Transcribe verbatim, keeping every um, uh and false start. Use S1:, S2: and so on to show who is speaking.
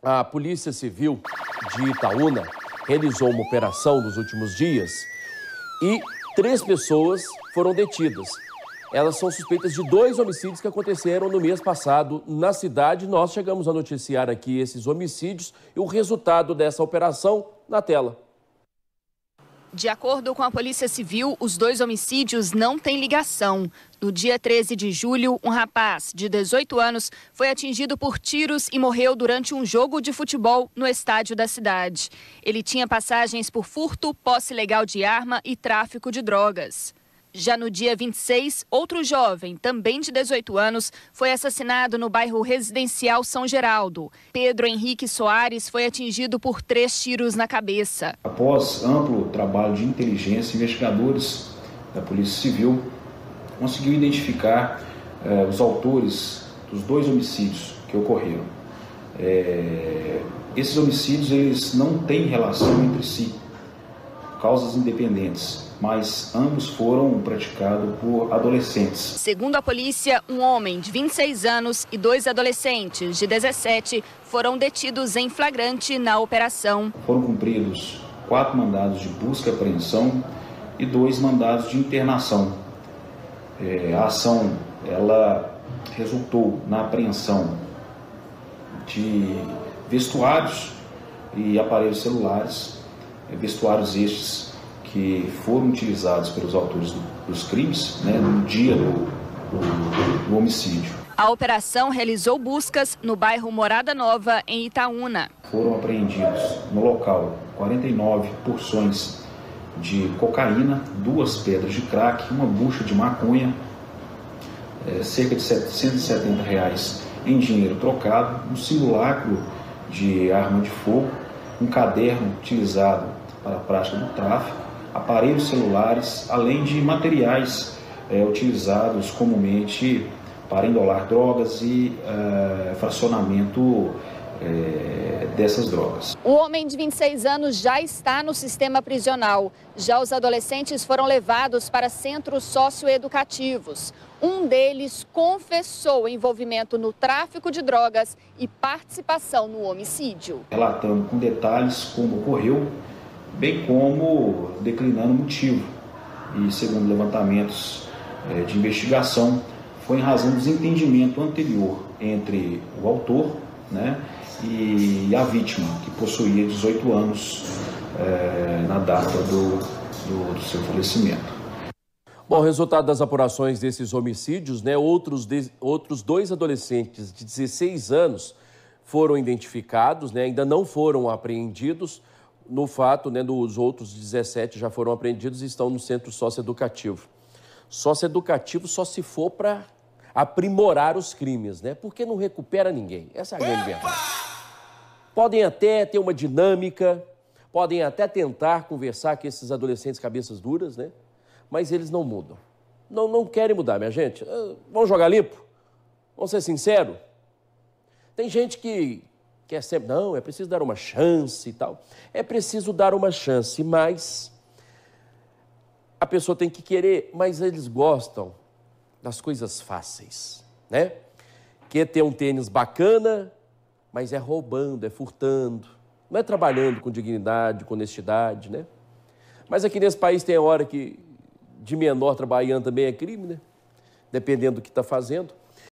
S1: A Polícia Civil de Itaúna realizou uma operação nos últimos dias e três pessoas foram detidas. Elas são suspeitas de dois homicídios que aconteceram no mês passado na cidade. Nós chegamos a noticiar aqui esses homicídios e o resultado dessa operação na tela.
S2: De acordo com a Polícia Civil, os dois homicídios não têm ligação. No dia treze de julho, um rapaz de dezoito anos foi atingido por tiros e morreu durante um jogo de futebol no estádio da cidade. Ele tinha passagens por furto, posse ilegal de arma e tráfico de drogas. Já no dia vinte e seis, outro jovem, também de dezoito anos, foi assassinado no bairro residencial São Geraldo. Pedro Henrique Soares foi atingido por três tiros na cabeça.
S3: Após amplo trabalho de inteligência, investigadores da Polícia Civil conseguiu identificar eh, os autores dos dois homicídios que ocorreram. É, esses homicídios eles não têm relação entre si, causas independentes, mas ambos foram praticados por adolescentes.
S2: Segundo a polícia, um homem de vinte e seis anos e dois adolescentes de dezessete foram detidos em flagrante na operação.
S3: Foram cumpridos quatro mandados de busca e apreensão e dois mandados de internação. É, a ação ela resultou na apreensão de vestuários e aparelhos celulares, vestuários estes que foram utilizados pelos autores do, dos crimes, né, no dia do, do, do homicídio.
S2: A operação realizou buscas no bairro Morada Nova, em Itaúna.
S3: Foram apreendidos no local quarenta e nove porções de cocaína, duas pedras de crack, uma bucha de maconha, é, cerca de setecentos e setenta reais em dinheiro trocado, um simulacro de arma de fogo, um caderno utilizado para a prática do tráfico, aparelhos celulares, além de materiais é, utilizados comumente para endolar drogas e é, fracionamento é, dessas drogas.
S2: O homem de vinte e seis anos já está no sistema prisional. Já os adolescentes foram levados para centros socioeducativos. Um deles confessou envolvimento no tráfico de drogas e participação no homicídio.
S3: Relatando com detalhes como ocorreu, bem como declinando o motivo. E segundo levantamentos é, de investigação, foi em razão do desentendimento anterior entre o autor, né, e a vítima, que possuía dezoito anos é, na data do, do, do seu falecimento.
S1: Bom, resultado das apurações desses homicídios, né, outros, de, outros dois adolescentes de dezesseis anos foram identificados, né, ainda não foram apreendidos. No fato, né, dos outros dezessete já foram apreendidos e estão no centro socioeducativo. Socioeducativo só se for para aprimorar os crimes, né? Porque não recupera ninguém. Essa é a grande verdade. Podem até ter uma dinâmica, podem até tentar conversar com esses adolescentes cabeças duras, né? Mas eles não mudam. Não, não querem mudar, minha gente. Vamos jogar limpo? Vamos ser sinceros? Tem gente que quer sempre, não, é preciso dar uma chance e tal. É preciso dar uma chance, mas a pessoa tem que querer, mas eles gostam das coisas fáceis, né? Quer ter um tênis bacana, mas é roubando, é furtando, não é trabalhando com dignidade, com honestidade, né? Mas aqui nesse país tem a hora que de menor trabalhando também é crime, né? Dependendo do que está fazendo.